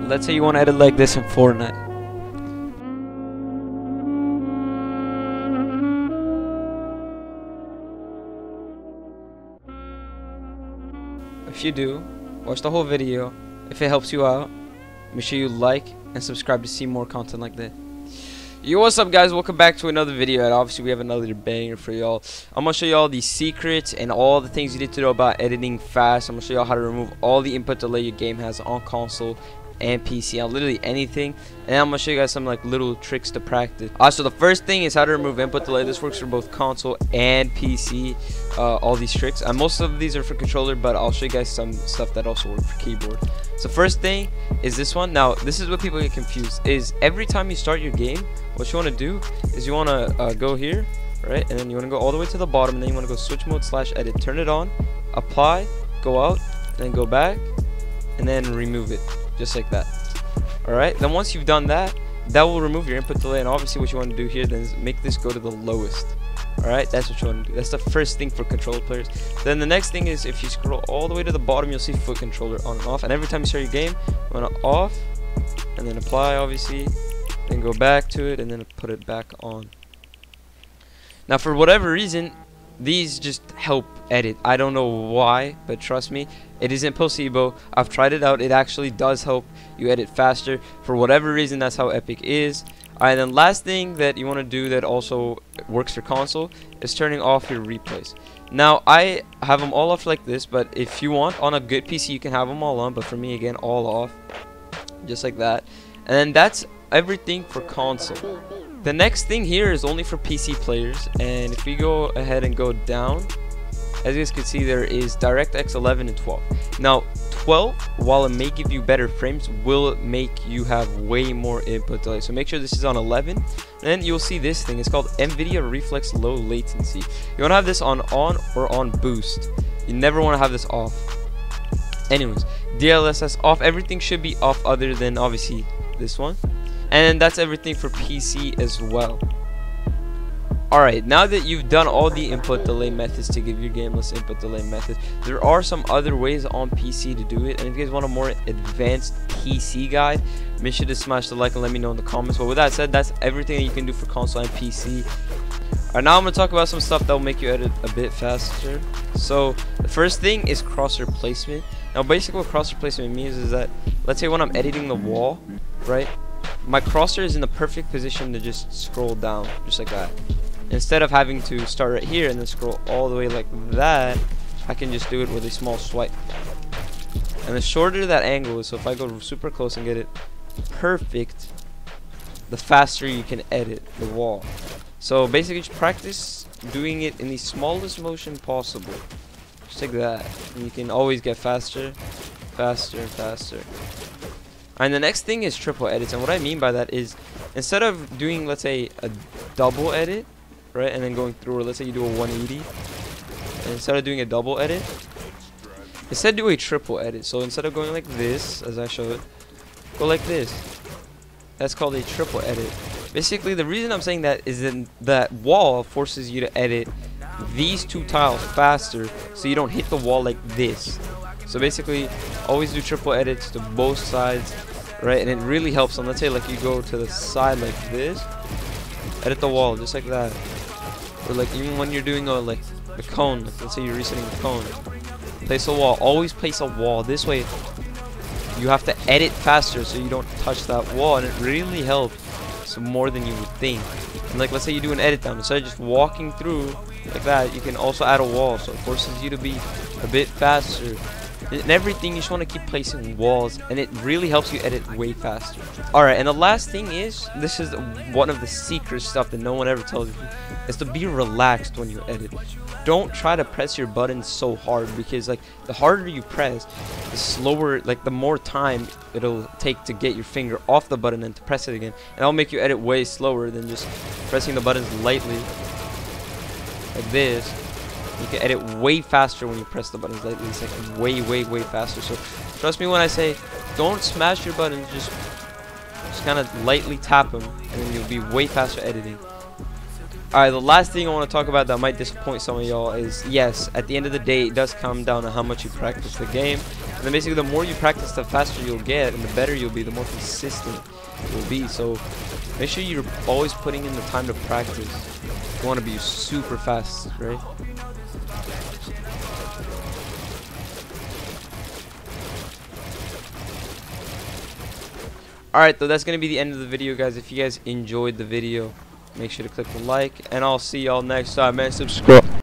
let's say you want to edit like this in Fortnite. If you do, watch the whole video. If it helps you out, make sure you like and subscribe to see more content like that. Yo, what's up guys, welcome back to another video, and obviously we have another banger for y'all. I'm gonna show y'all the secrets and all the things you need to know about editing fast. I'm gonna show y'all how to remove all the input delay your game has on console and PC, on literally anything, and I'm gonna show you guys some like little tricks to practice. So the first thing is how to remove input delay. This works for both console and PC, all these tricks, and most of these are for controller, but I'll show you guys some stuff that also work for keyboard. So first thing is this one. Now this is what people get confused, is every time you start your game, what you want to do is you want to go here, right, and then you want to go all the way to the bottom, and then you want to go switch mode / edit, turn it on, apply, go out, then go back, and then remove it, just like that. Alright, then once you've done that, that will remove your input delay, and obviously what you want to do here then is make this go to the lowest. Alright, that's what you want to do. That's the first thing for controller players. Then the next thing is, if you scroll all the way to the bottom, you'll see foot controller on and off, and every time you start your game, you want to off, and then apply, obviously, then go back to it, and then put it back on. Now for whatever reason, these just help edit. I don't know why, but trust me, it isn't placebo. I've tried it out. It actually does help you edit faster. For whatever reason, that's how Epic is. Alright, then last thing that you want to do that also works for console is turning off your replays. Now I have them all off like this, but if you want, on a good PC you can have them all on, but for me, again, all off, just like that. And then that's everything for console. The next thing here is only for PC players, and if we go ahead and go down, as you guys can see, there is DirectX 11 and 12. Now 12, while it may give you better frames, will make you have way more input delay, so make sure this is on 11. And then you'll see this thing, it's called NVIDIA Reflex Low Latency. You want to have this on or on boost. You never want to have this off. Anyways, DLSS off. Everything should be off other than obviously this one. And that's everything for PC as well. Alright, now that you've done all the input delay methods to give your game less input delay methods, there are some other ways on PC to do it. And if you guys want a more advanced PC guide, make sure to smash the like and let me know in the comments. But with that said, that's everything that you can do for console and PC. Alright, now I'm going to talk about some stuff that will make you edit a bit faster. So the first thing is crosshair placement. Now basically what crosshair placement means is that, let's say when I'm editing the wall, right, my crosshair is in the perfect position to just scroll down, just like that. Instead of having to start right here and then scroll all the way like that, I can just do it with a small swipe. And the shorter that angle is, so if I go super close and get it perfect, the faster you can edit the wall. So basically just practice doing it in the smallest motion possible, just like that, and you can always get faster, faster, and faster. And the next thing is triple edits, and what I mean by that is, instead of doing, let's say, a double edit, right, and then going through, or let's say you do a 180, and instead of doing a double edit, instead do a triple edit. So instead of going like this, as I showed, go like this. That's called a triple edit. Basically, the reason I'm saying that is that that wall forces you to edit these two tiles faster, so you don't hit the wall like this. So basically, always do triple edits to both sides, right? And it really helps on, let's say, like you go to the side like this, edit the wall just like that. Or like even when you're doing a cone, like let's say you're resetting the cone, place a wall. Always place a wall. This way, you have to edit faster so you don't touch that wall, and it really helps. So more than you would think. And like let's say you do an edit down, instead of just walking through like that, you can also add a wall, so it forces you to be a bit faster. And everything, you just want to keep placing walls, and it really helps you edit way faster. Alright, and the last thing is, this is one of the secret stuff that no one ever tells you, is to be relaxed when you edit. Don't try to press your buttons so hard, because like the harder you press, the slower, like the more time it'll take to get your finger off the button and to press it again, and that'll make you edit way slower than just pressing the buttons lightly like this. You can edit way faster when you press the buttons lightly. It's like way, way, way faster. So trust me when I say, don't smash your buttons, just kind of lightly tap them, and then you'll be way faster editing. Alright, the last thing I want to talk about that might disappoint some of y'all is, yes, at the end of the day, it does come down to how much you practice the game. And then basically the more you practice, the faster you'll get, and the better you'll be, the more consistent you'll be. So make sure you're always putting in the time to practice. You want to be super fast, right? Alright, though, that's going to be the end of the video, guys. If you guys enjoyed the video, make sure to click the like, and I'll see y'all next time, man. Subscribe.